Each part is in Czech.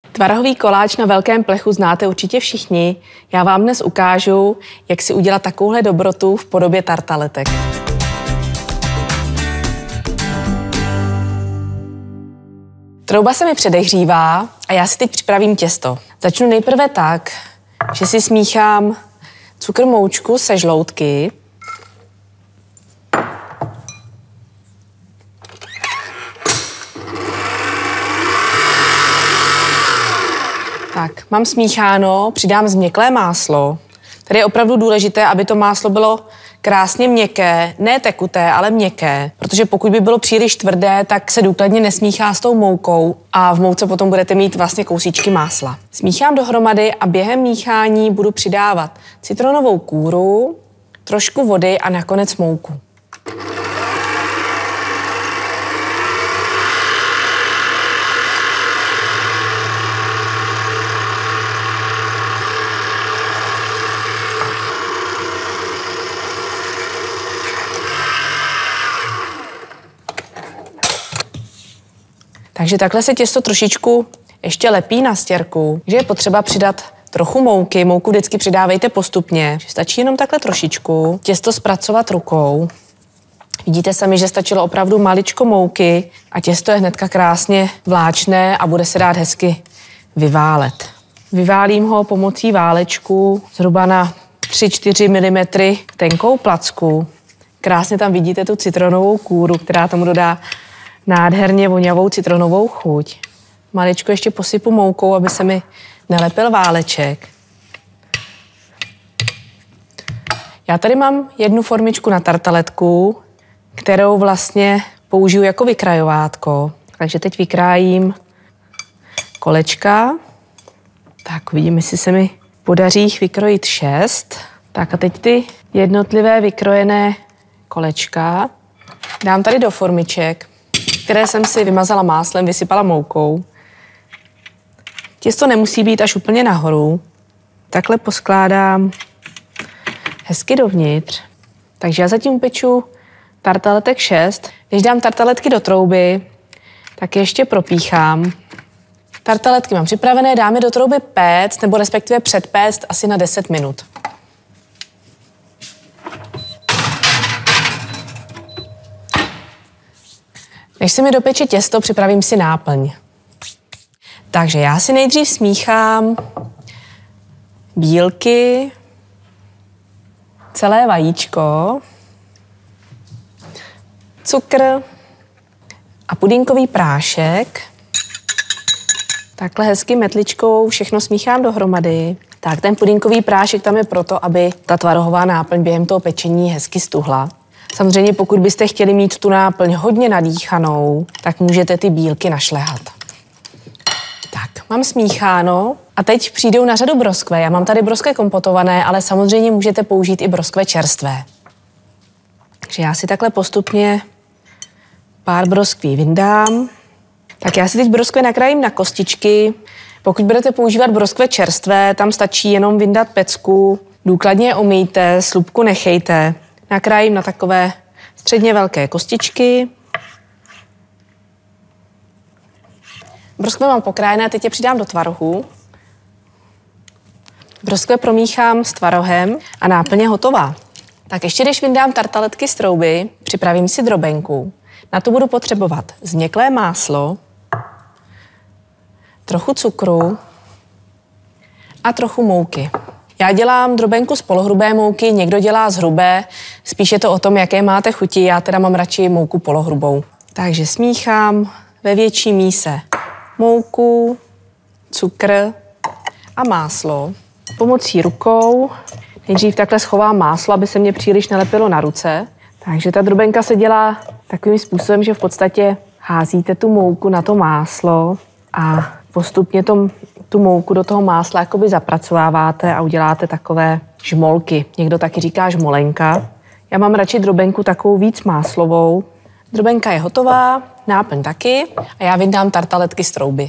Tvarohový koláč na velkém plechu znáte určitě všichni. Já vám dnes ukážu, jak si udělat takovouhle dobrotu v podobě tartaletek. Trouba se mi předehřívá a já si teď připravím těsto. Začnu nejprve tak, že si smíchám cukr, moučku se žloutky. Tak, mám smícháno, přidám změklé máslo. Tady je opravdu důležité, aby to máslo bylo krásně měkké, ne tekuté, ale měkké, protože pokud by bylo příliš tvrdé, tak se důkladně nesmíchá s tou moukou a v mouce potom budete mít vlastně kousíčky másla. Smíchám dohromady a během míchání budu přidávat citronovou kůru, trošku vody a nakonec mouku. Takže takhle se těsto trošičku ještě lepí na stěrku, že je potřeba přidat trochu mouky. Mouku vždycky přidávejte postupně. Stačí jenom takhle trošičku. Těsto zpracovat rukou. Vidíte sami, že stačilo opravdu maličko mouky a těsto je hnedka krásně vláčné a bude se dát hezky vyválet. Vyválím ho pomocí válečku zhruba na 3-4 mm tenkou placku. Krásně tam vidíte tu citronovou kůru, která tomu dodá nádherně vonavou citronovou chuť. Maličko ještě posypu moukou, aby se mi nelepil váleček. Já tady mám jednu formičku na tartaletku, kterou vlastně použiju jako vykrajovátko. Takže teď vykrájím kolečka. Tak uvidím, jestli se mi podaří jich vykrojit 6. Tak a teď ty jednotlivé vykrojené kolečka dám tady do formiček, které jsem si vymazala máslem, vysypala moukou. Těsto nemusí být až úplně nahoru. Takhle poskládám hezky dovnitř. Takže já zatím upeču tartaletek 6. Když dám tartaletky do trouby, tak ještě propíchám. Tartaletky mám připravené, dám je do trouby péct, nebo respektive předpéct asi na 10 minut. Než se mi dopeče těsto, připravím si náplň. Takže já si nejdřív smíchám bílky, celé vajíčko, cukr a pudinkový prášek. Takhle hezky metličkou všechno smíchám dohromady. Tak ten pudinkový prášek tam je proto, aby ta tvarohová náplň během toho pečení hezky stuhla. Samozřejmě pokud byste chtěli mít tu náplň hodně nadýchanou, tak můžete ty bílky našlehat. Tak, mám smícháno a teď přijdou na řadu broskve. Já mám tady broskve kompotované, ale samozřejmě můžete použít i broskve čerstvé. Takže já si takhle postupně pár broskví vyndám. Tak já si teď broskve nakrájím na kostičky. Pokud budete používat broskve čerstvé, tam stačí jenom vyndat pecku, důkladně je umýjte, slupku nechejte. Nakrájím na takové středně velké kostičky. Broskve mám pokrájené, teď je přidám do tvarohu. Broskve promíchám s tvarohem a náplň je hotová. Tak ještě když vyndám tartaletky z trouby, připravím si drobenku. Na to budu potřebovat změklé máslo, trochu cukru a trochu mouky. Já dělám drobenku z polohrubé mouky, někdo dělá z hrubé, spíš je to o tom, jaké máte chuti, já teda mám radši mouku polohrubou. Takže smíchám ve větší míse mouku, cukr a máslo. Pomocí rukou nejdřív takhle schovám máslo, aby se mě příliš nelepilo na ruce. Takže ta drobenka se dělá takovým způsobem, že v podstatě házíte tu mouku na to máslo a postupně tu mouku do toho másla jakoby zapracováváte a uděláte takové žmolky. Někdo taky říká žmolenka. Já mám radši drobenku takovou víc máslovou. Drobenka je hotová, náplň taky a já vyndám tartaletky z trouby.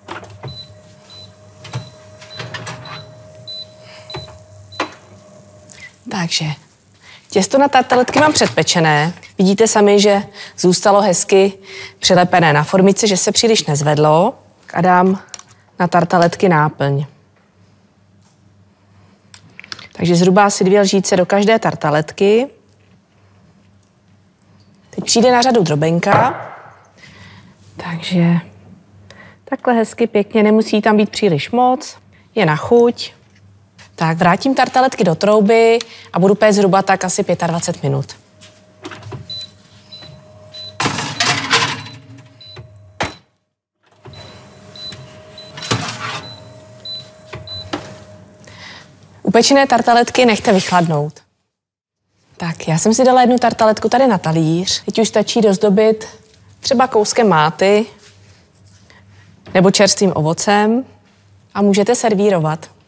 Takže těsto na tartaletky mám předpečené. Vidíte sami, že zůstalo hezky přilepené na formici, že se příliš nezvedlo. A dám na tartaletky náplň. Takže zhruba asi 2 lžíce do každé tartaletky. Teď přijde na řadu drobenka. Takže takhle hezky, pěkně, nemusí tam být příliš moc. Je na chuť. Tak vrátím tartaletky do trouby a budu péct zhruba tak asi 25 minut. Upečené tartaletky nechte vychladnout. Tak, já jsem si dala jednu tartaletku tady na talíř. Teď už stačí dozdobit třeba kouskem máty nebo čerstvým ovocem a můžete servírovat.